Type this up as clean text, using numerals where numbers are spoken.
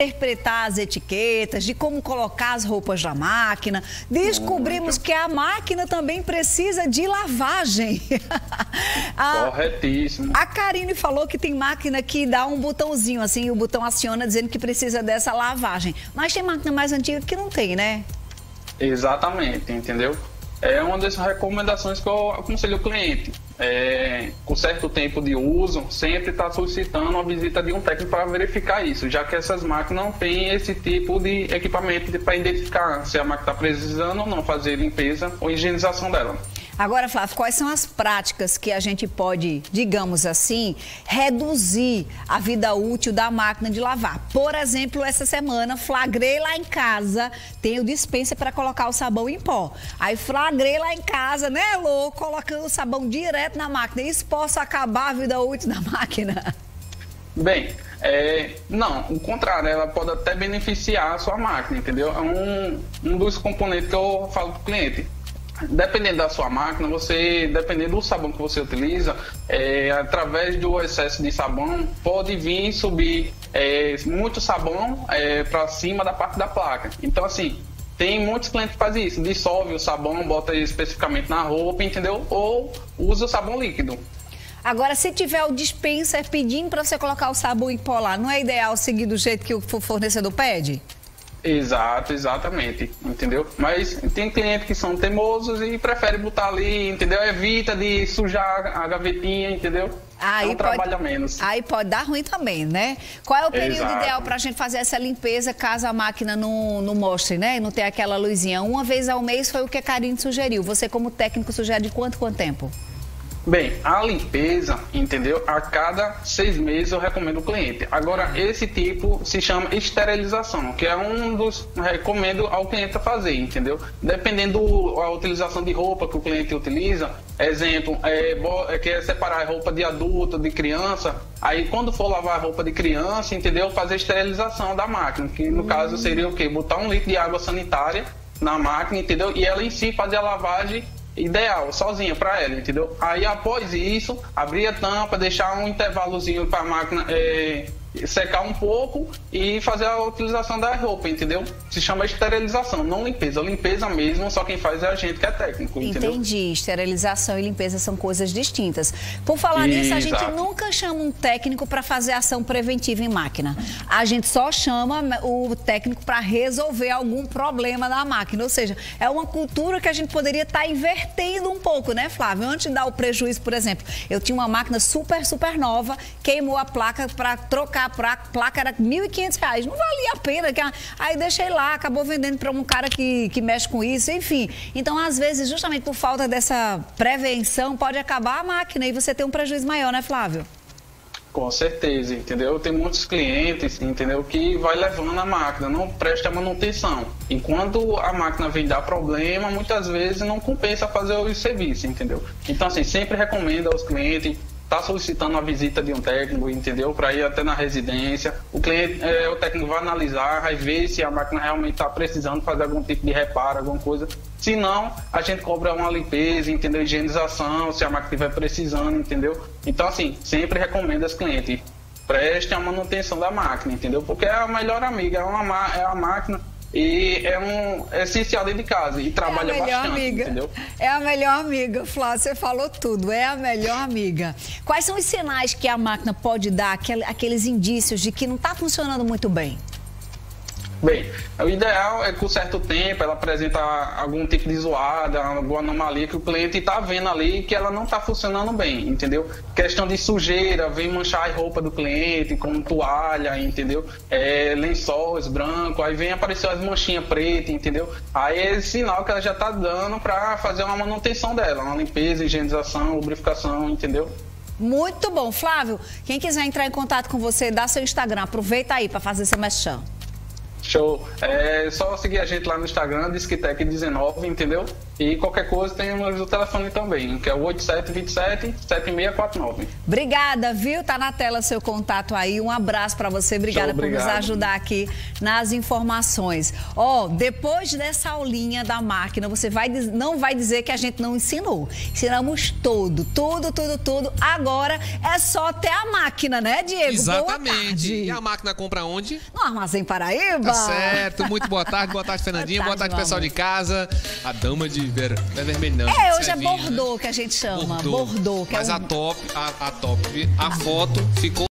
interpretar as etiquetas, de como colocar as roupas na máquina. Descobrimos que a máquina também precisa de lavagem. Corretíssimo. A Karine falou que tem máquina que dá um botãozinho assim, o botão aciona dizendo que precisa dessa lavagem. Mas tem máquina mais antiga que não tem, né? Exatamente, entendeu? É uma das recomendações que eu aconselho o cliente. Com certo tempo de uso, sempre está solicitando a visita de um técnico para verificar isso, já que essas máquinas não têm esse tipo de equipamento para identificar se a máquina está precisando ou não fazer limpeza ou higienização dela. Agora, Flávio, quais são as práticas que a gente pode, digamos assim, reduzir a vida útil da máquina de lavar? Por exemplo, essa semana, flagrei lá em casa, tenho dispensa para colocar o sabão em pó. Aí flagrei lá em casa, né, Lô, colocando o sabão direto na máquina. Isso possa acabar a vida útil da máquina? Bem, não, o contrário, ela pode até beneficiar a sua máquina, entendeu? É um dos componentes que eu falo para o cliente. Dependendo da sua máquina, dependendo do sabão que você utiliza, através do excesso de sabão, pode vir subir muito sabão para cima da parte da placa. Então, assim, tem muitos clientes que fazem isso, dissolve o sabão, bota especificamente na roupa, entendeu? Ou usa o sabão líquido. Agora, se tiver o dispenser pedindo para você colocar o sabão em pó lá, não é ideal seguir do jeito que o fornecedor pede? Exatamente, entendeu? Mas tem clientes que são teimosos e preferem botar ali, entendeu? Evita de sujar a gavetinha, entendeu? Então trabalha menos. Aí pode dar ruim também, né? Qual é o período ideal para a gente fazer essa limpeza caso a máquina não mostre, né? E não tenha aquela luzinha. Uma vez ao mês foi o que a Karine sugeriu. Você, como técnico, sugere de quanto tempo? Bem, a limpeza, entendeu? A cada 6 meses eu recomendo o cliente. Agora, esse tipo se chama esterilização, que é um dos recomendo ao cliente fazer, entendeu? Dependendo da utilização de roupa que o cliente utiliza, exemplo, quer separar a roupa de adulto, de criança, aí quando for lavar a roupa de criança, entendeu? Fazer a esterilização da máquina, que no caso seria o quê? Botar 1 litro de água sanitária na máquina, entendeu? E ela em si fazer a lavagem ideal, sozinha para ela, entendeu? Aí após isso, abrir a tampa, deixar um intervalozinho para a máquina secar um pouco e fazer a utilização da roupa, entendeu? Se chama esterilização, não limpeza. Limpeza mesmo, só quem faz é a gente que é técnico, entendeu? Entendi. Esterilização e limpeza são coisas distintas. Por falar nisso, a gente nunca chama um técnico para fazer ação preventiva em máquina. A gente só chama o técnico para resolver algum problema na máquina. Ou seja, é uma cultura que a gente poderia estar invertendo um pouco, né, Flávio? Antes de dar o prejuízo, por exemplo, eu tinha uma máquina super nova, queimou a placa para trocar. A placa era R$ 1.500, não valia a pena. Aí deixei lá, acabou vendendo para um cara que mexe com isso, enfim. Então, às vezes, justamente por falta dessa prevenção, pode acabar a máquina e você ter um prejuízo maior, né, Flávio? Com certeza, entendeu? Tem muitos clientes, entendeu, que vai levando a máquina, não presta manutenção. Enquanto a máquina vem dar problema, muitas vezes não compensa fazer o serviço, entendeu? Então, assim, sempre recomendo aos clientes está solicitando a visita de um técnico, entendeu? Para ir até na residência. O cliente, o técnico vai analisar, vai ver se a máquina realmente está precisando fazer algum tipo de reparo, alguma coisa. Se não, a gente cobra uma limpeza, entendeu? Higienização, se a máquina estiver precisando, entendeu? Então, assim, sempre recomendo aos clientes, prestem a manutenção da máquina, entendeu? Porque é a melhor amiga, é a máquina. E é essencial dentro de casa e trabalha bastante, entendeu? É a melhor amiga, Flávio, você falou tudo, é a melhor amiga. Quais são os sinais que a máquina pode dar, aqueles indícios de que não está funcionando muito bem? Bem, o ideal é que com certo tempo ela apresenta algum tipo de zoada, alguma anomalia que o cliente está vendo ali que ela não está funcionando bem, entendeu? Questão de sujeira, vem manchar a roupa do cliente, como toalha, entendeu? Lençóis brancos, aí vem aparecer as manchinhas pretas, entendeu? Aí é esse sinal que ela já está dando para fazer uma manutenção dela, uma limpeza, higienização, lubrificação, entendeu? Muito bom. Flávio, quem quiser entrar em contato com você, dá seu Instagram, aproveita aí para fazer seu merchan. Show. É só seguir a gente lá no Instagram, Disquetec19, entendeu? E qualquer coisa tem o número do telefone também, que é o 8727-7649. Obrigada, viu? Tá na tela seu contato aí. Um abraço para você. Obrigada por nos ajudar aqui nas informações. Ó, depois dessa aulinha da máquina, você não vai dizer que a gente não ensinou. Ensinamos tudo. Agora é só ter a máquina, né, Diego? Exatamente. E a máquina compra onde? No Armazém Paraíba. Tá certo. Muito boa tarde, Fernandinha. Boa tarde, pessoal de casa. A dama de não é vermelho não. Hoje é Bordeaux, né? Que a gente chama. Bordeaux. Mas a foto ficou